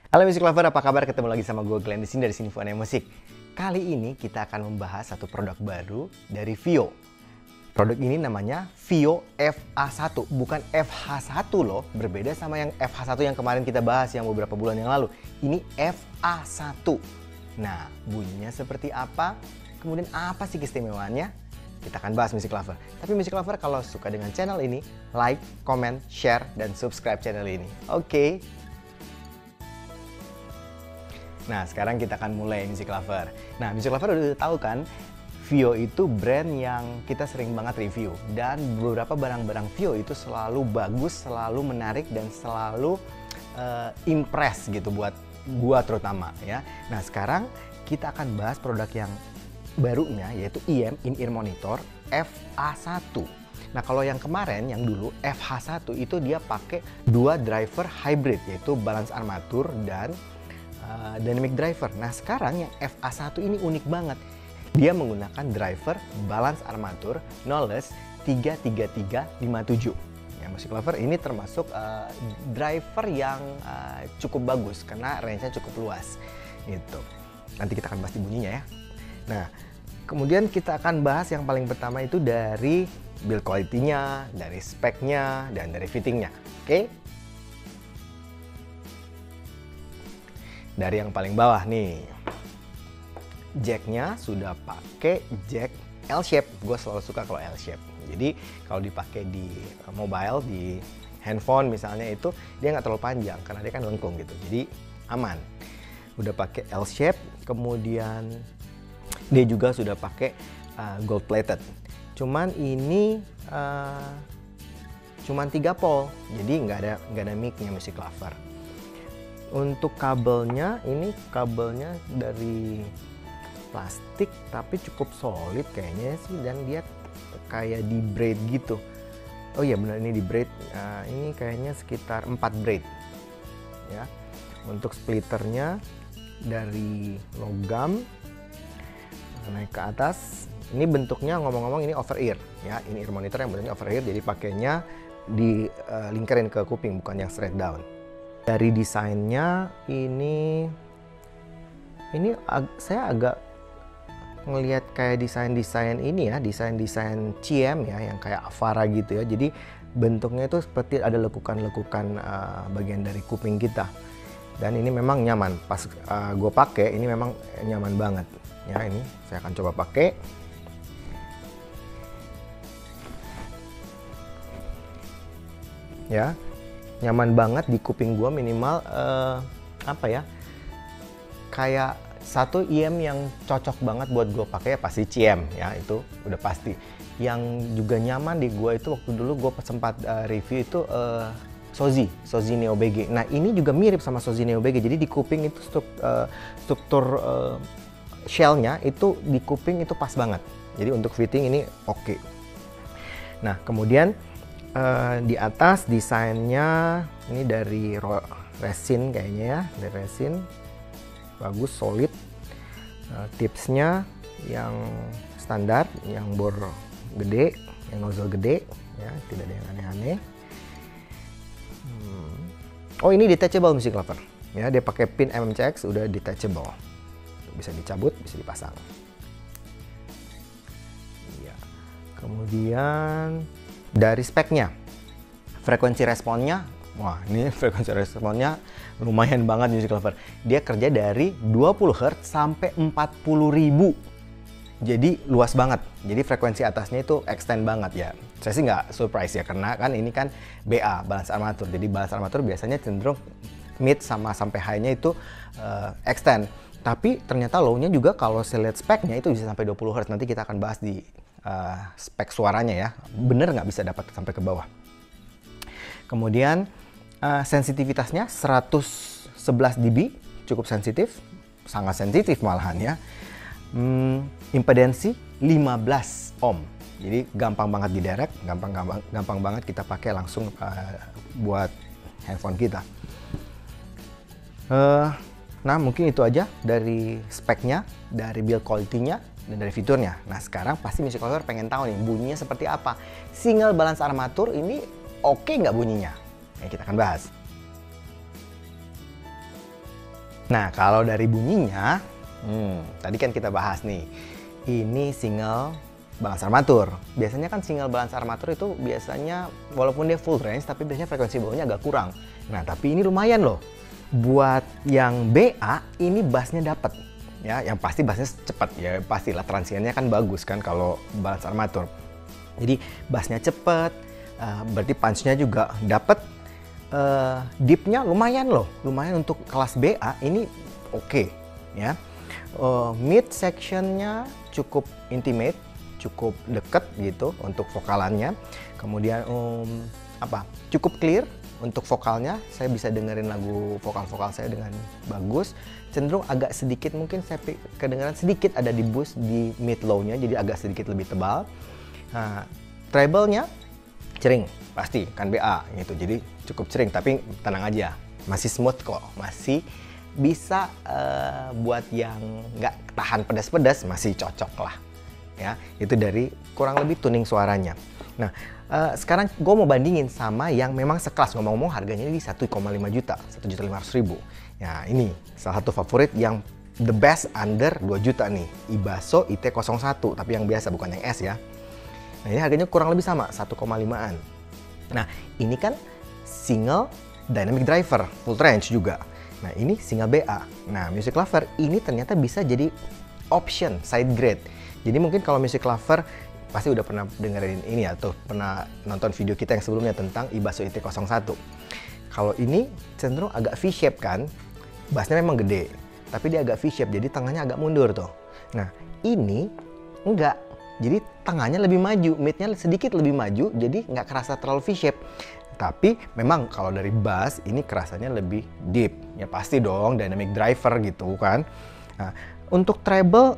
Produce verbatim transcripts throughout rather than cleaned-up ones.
Halo Music Lover, apa kabar? Ketemu lagi sama gue Glenn di sini dari Sinfoni Musik. Kali ini kita akan membahas satu produk baru dari Vio. Produk ini namanya Vio F A satu, bukan F H satu loh. Berbeda sama yang F H satu yang kemarin kita bahas yang beberapa bulan yang lalu. Ini F A satu. Nah, bunyinya seperti apa? Kemudian apa sih keistimewaannya? Kita akan bahas Music Lover. Tapi Music Lover kalau suka dengan channel ini, like, comment, share, dan subscribe channel ini. Oke? Okay? Nah, sekarang kita akan mulai Music Lover. Nah, Music Lover udah tahu kan, Vio itu brand yang kita sering banget review. Dan beberapa barang-barang Vio itu selalu bagus, selalu menarik, dan selalu uh, impress gitu buat gua terutama ya. Nah, sekarang kita akan bahas produk yang barunya, yaitu I M, In-Ear Monitor F A satu. Nah, kalau yang kemarin, yang dulu F H satu itu dia pakai dua driver hybrid, yaitu balance armatur dan Uh, dynamic driver. Nah, sekarang yang F A satu ini unik banget. Dia menggunakan driver balance armatur Knowles tiga tiga tiga lima tujuh. Ya, Music Lover ini termasuk uh, driver yang uh, cukup bagus karena range-nya cukup luas. Gitu. Nanti kita akan bahas di bunyinya ya. Nah, kemudian kita akan bahas yang paling pertama itu dari build quality-nya, dari spek-nya, dan dari fitting-nya. Oke? Okay? Dari yang paling bawah nih, jacknya sudah pakai jack L-shape. Gue selalu suka kalau L-shape. Jadi kalau dipakai di mobile, di handphone misalnya itu dia nggak terlalu panjang karena dia kan lengkung gitu. Jadi aman. Udah pakai L-shape, kemudian dia juga sudah pakai uh, gold plated. Cuman ini uh, cuman tiga pol, jadi nggak ada nggak ada mic-nya Music Lover. Untuk kabelnya, ini kabelnya dari plastik tapi cukup solid kayaknya sih, dan dia kayak di braid gitu. Oh iya benar, ini di braid. Nah, ini kayaknya sekitar empat braid ya. Untuk splitternya dari logam naik ke atas. Ini bentuknya ngomong-ngomong ini over ear ya. Ini ear monitor yang bentuknya over ear, jadi pakainya di uh, lingkarin ke kuping, bukan yang straight down. Dari desainnya ini ini ag saya agak ngelihat kayak desain-desain ini ya, desain-desain C M ya, yang kayak Avara gitu ya. Jadi bentuknya itu seperti ada lekukan-lekukan uh, bagian dari kuping kita. Dan ini memang nyaman. Pas uh, gue pakai ini memang nyaman banget. Ya, ini saya akan coba pakai. Ya. Nyaman banget di kuping gue, minimal uh, apa ya, kayak satu I M yang cocok banget buat gue pakai ya pasti C M ya, itu udah pasti. Yang juga nyaman di gue itu waktu dulu gue sempat uh, review itu uh, Sozi, Sozi Neo B G. Nah, ini juga mirip sama Sozi Neo B G, jadi di kuping itu struk, uh, struktur uh, shell-nya itu di kuping itu pas banget. Jadi untuk fitting ini oke. Okay. Nah, kemudian Uh, di atas desainnya ini dari resin kayaknya ya, dari resin bagus, solid. Uh, tipsnya yang standar, yang bor gede, yang nozzle gede ya, tidak ada yang aneh-aneh. Hmm. Oh, ini detachable Music Lover ya, dia pakai pin M M C X, udah detachable, bisa dicabut, bisa dipasang ya. Kemudian dari speknya, frekuensi responnya, wah ini frekuensi responnya lumayan banget Music Lover. Dia kerja dari dua puluh hertz sampai empat puluh ribu. Jadi luas banget. Jadi frekuensi atasnya itu extend banget ya. Saya sih nggak surprise ya, karena kan ini kan B A, balance armatur. Jadi balance armatur biasanya cenderung mid sama sampai high-nya itu uh, extend. Tapi ternyata low-nya juga kalau saya lihat speknya itu bisa sampai dua puluh hertz. Nanti kita akan bahas di Uh, spek suaranya ya, bener nggak bisa dapat sampai ke bawah. Kemudian uh, sensitivitasnya seratus sebelas dB, cukup sensitif, sangat sensitif malahan ya. Hmm, impedensi lima belas ohm, jadi gampang banget diderek, gampang gampang gampang banget kita pakai langsung uh, buat handphone kita. Uh, nah mungkin itu aja dari speknya, dari build quality-nya, dan dari fiturnya. Nah, sekarang pasti Music Lover pengen tahu nih bunyinya seperti apa. Single balance armatur ini oke nggak bunyinya? Nah, kita akan bahas. Nah, kalau dari bunyinya, hmm, tadi kan kita bahas nih, ini single balance armatur. Biasanya kan single balance armatur itu biasanya walaupun dia full range, tapi biasanya frekuensi bawahnya agak kurang. Nah, tapi ini lumayan loh. Buat yang B A, ini bassnya dapat. Ya, yang pasti bassnya cepat. Ya, pastilah transiennya kan bagus kan kalau balance armatur. Jadi bassnya cepat, uh, berarti punch-nya juga dapat. Uh, deep-nya lumayan loh, lumayan untuk kelas B A ini oke okay, ya. Uh, mid section-nya cukup intimate, cukup deket gitu untuk vokalannya. Kemudian um, apa? Cukup clear untuk vokalnya. Saya bisa dengerin lagu vokal-vokal saya dengan bagus. Cenderung agak sedikit mungkin saya kedengaran sedikit ada di boost di mid low-nya, jadi agak sedikit lebih tebal. Nah, treble-nya cering pasti kan B A gitu, jadi cukup cering, tapi tenang aja, masih smooth kok, masih bisa uh, buat yang nggak tahan pedas-pedas masih cocok lah ya. Itu dari kurang lebih tuning suaranya. Nah, uh, sekarang gue mau bandingin sama yang memang sekelas, ngomong-ngomong harganya di satu koma lima juta, satu juta lima ratus ribu. Ya, ini salah satu favorit yang the best under dua juta nih, Ibasso I T nol satu, tapi yang biasa bukan yang S ya. Nah, ini harganya kurang lebih sama, satu koma lima-an. Nah, ini kan single dynamic driver, full range juga. Nah, ini single B A. Nah, Music Lover ini ternyata bisa jadi option, side grade. Jadi mungkin kalau Music Lover pasti udah pernah dengerin ini atau pernah nonton video kita yang sebelumnya tentang Ibasso I T nol satu. Kalau ini cenderung agak V-shape kan, bassnya memang gede, tapi dia agak V-shape, jadi tangannya agak mundur tuh. Nah, ini enggak. Jadi tangannya lebih maju, mid-nya sedikit lebih maju, jadi nggak kerasa terlalu V-shape. Tapi memang kalau dari bass ini kerasanya lebih deep. Ya pasti dong, dynamic driver gitu kan. Nah, untuk treble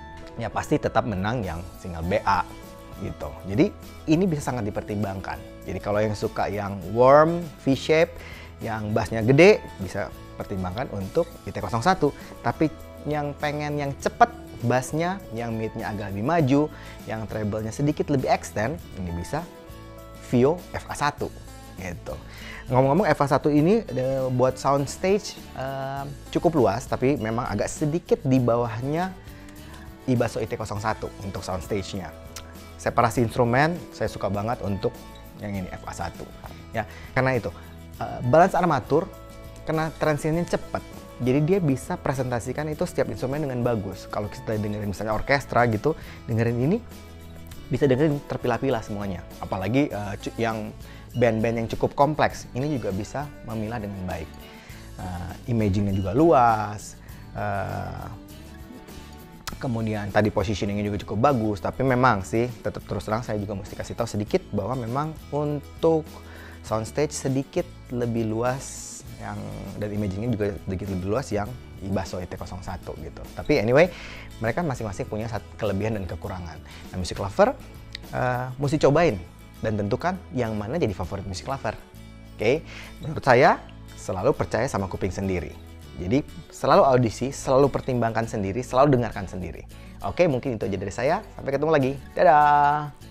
ya pasti tetap menang yang single B A gitu. Jadi ini bisa sangat dipertimbangkan. Jadi kalau yang suka yang warm, V-shape, yang bassnya gede, bisa pertimbangkan untuk I T nol satu. Tapi yang pengen yang cepat, bassnya yang midnya agak lebih maju, yang treble-nya sedikit lebih extend, ini bisa Vio F A satu gitu. Ngomong-ngomong, F A satu ini uh, buat soundstage uh, cukup luas, tapi memang agak sedikit di bawahnya Ibasso I T nol satu untuk soundstage-nya. Separasi instrumen saya suka banget untuk yang ini F A satu ya, karena itu uh, balance armatur karena transiennya cepat. Jadi dia bisa presentasikan itu setiap instrumen dengan bagus. Kalau kita dengerin misalnya orkestra gitu, dengerin ini bisa dengerin terpilah-pilah semuanya. Apalagi uh, yang band-band yang cukup kompleks, ini juga bisa memilah dengan baik. Uh, imagingnya juga luas. Uh, kemudian tadi positioningnya juga cukup bagus. Tapi memang sih, tetap terus terang saya juga mesti kasih tahu sedikit bahwa memang untuk soundstage sedikit lebih luas yang dan imagingnya juga sedikit lebih luas yang Ibasso I T nol satu gitu. Tapi anyway, mereka masing-masing punya satu kelebihan dan kekurangan. Nah, Music Lover uh, mesti cobain dan tentukan yang mana jadi favorit Music Lover. Oke, okay? Menurut saya selalu percaya sama kuping sendiri. Jadi selalu audisi, selalu pertimbangkan sendiri, selalu dengarkan sendiri. Oke, okay, mungkin itu aja dari saya. Sampai ketemu lagi. Dadah!